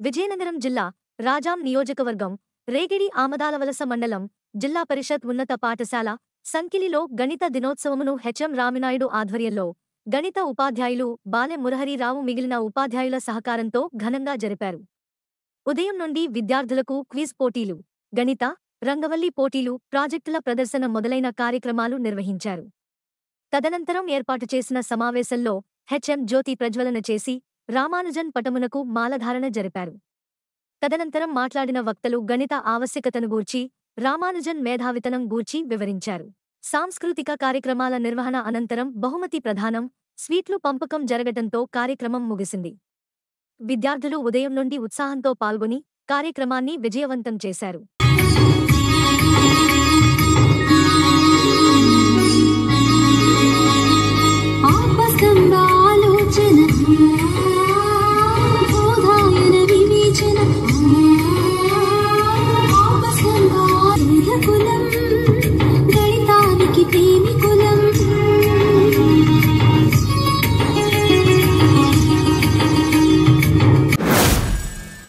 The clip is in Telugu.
విజయనగరం జిల్లా రాజాం నియోజకవర్గం రేగిడి ఆమదాలవలస మండలం జిల్లా పరిషత్ ఉన్నత పాఠశాల సంకిలిలో గణిత దినోత్సవమును హెచ్ఎం రామినాయుడు ఆధ్వర్యంలో గణిత ఉపాధ్యాయులు బాలె మురహరిరావు మిగిలిన ఉపాధ్యాయుల సహకారంతో ఘనంగా జరిపారు. ఉదయం నుండి విద్యార్థులకు క్విజ్ పోటీలు, గణిత, రంగవల్లి పోటీలు, ప్రాజెక్టుల ప్రదర్శన మొదలైన కార్యక్రమాలు నిర్వహించారు. తదనంతరం ఏర్పాటు చేసిన సమావేశంలో హెచ్ఎం జ్యోతి ప్రజ్వలన చేసి రామానుజన్ పటమునకు మాలధారణ జరిపారు. తదనంతరం మాట్లాడిన వక్తలు గణిత ఆవశ్యకతను గూర్చి, రామానుజన్ మేధావితనం గూర్చి వివరించారు. సాంస్కృతిక కార్యక్రమాల నిర్వహణ అనంతరం బహుమతి ప్రదానం, స్వీట్లు పంపకం జరగటంతో కార్యక్రమం ముగిసింది. విద్యార్థులు ఉదయం నుండి ఉత్సాహంతో పాల్గొని కార్యక్రమాన్ని విజయవంతం చేశారు.